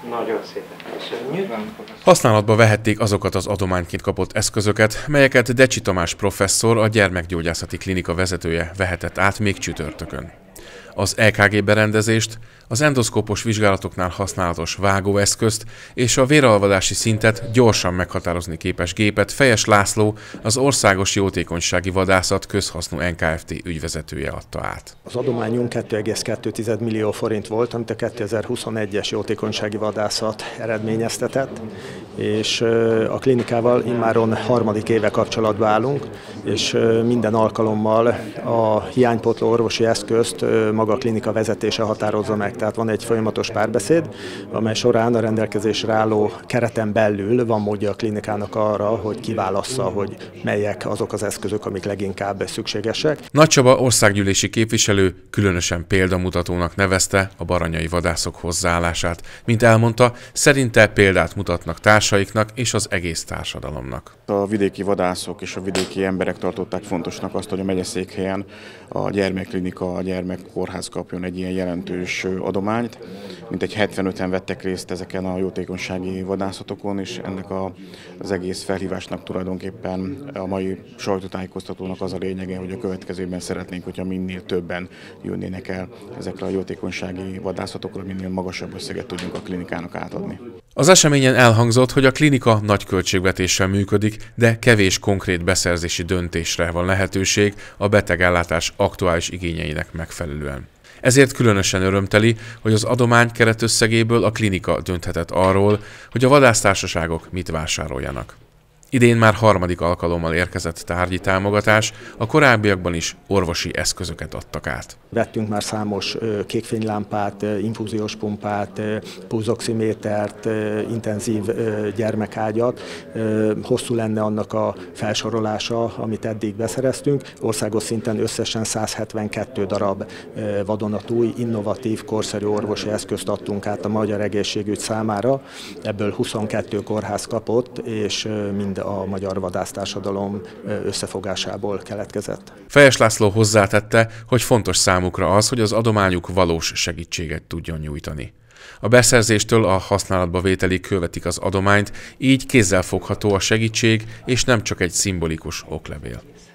Nagyon szépen köszönjük. Használatba vehették azokat az adományként kapott eszközöket, melyeket Decsi Tamás professzor, a gyermekgyógyászati klinika vezetője vehetett át még csütörtökön. Az EKG berendezést, az endoszkópos vizsgálatoknál használatos vágóeszközt és a véralvadási szintet gyorsan meghatározni képes gépet Fejes László, az Országos Jótékonysági Vadászat közhasznú NKFT ügyvezetője adta át. Az adományunk 2,2 millió forint volt, amit a 2021-es jótékonysági vadászat eredményeztetett, és a klinikával immáron harmadik éve kapcsolatba állunk, és minden alkalommal a hiánypótló orvosi eszközt maga a klinika vezetése határozza meg. Tehát van egy folyamatos párbeszéd, amely során a rendelkezésre álló kereten belül van módja a klinikának arra, hogy kiválassza, hogy melyek azok az eszközök, amik leginkább szükségesek. Nagy Csaba országgyűlési képviselő különösen példamutatónak nevezte a baranyai vadászok hozzáállását. Mint elmondta, szerinte példát mutatnak társaiknak és az egész társadalomnak. A vidéki vadászok és a vidéki emberek tartották fontosnak azt, hogy a megyeszékhelyen a gyermekklinika, a gyermekkórház kapjon egy ilyen jelentős adományt. Mintegy 75-en vettek részt ezeken a jótékonysági vadászatokon, és ennek az egész felhívásnak tulajdonképpen a mai sajtótájékoztatónak az a lényege, hogy a következőben szeretnénk, hogyha minél többen jönnének el ezekre a jótékonysági vadászatokra, minél magasabb összeget tudjunk a klinikának átadni. Az eseményen elhangzott, hogy a klinika nagy költségvetéssel működik, de kevés konkrét beszerzési döntésre van lehetőség a betegellátás aktuális igényeinek megfelelően. Ezért különösen örömteli, hogy az adomány keretösszegéből a klinika dönthetett arról, hogy a vadásztársaságok mit vásároljanak. Idén már harmadik alkalommal érkezett tárgyi támogatás, a korábbiakban is orvosi eszközöket adtak át. Vettünk már számos kékfénylámpát, infúziós pumpát, pulzoximétert, intenzív gyermekágyat. Hosszú lenne annak a felsorolása, amit eddig beszereztünk. Országos szinten összesen 172 darab vadonatúj, innovatív, korszerű orvosi eszközt adtunk át a magyar egészségügy számára. Ebből 22 kórház kapott, és mind a magyar vadásztársadalom összefogásából keletkezett. Fejes László hozzátette, hogy fontos számukra az, hogy az adományuk valós segítséget tudjon nyújtani. A beszerzéstől a használatba vételig követik az adományt, így kézzelfogható a segítség, és nem csak egy szimbolikus oklevél.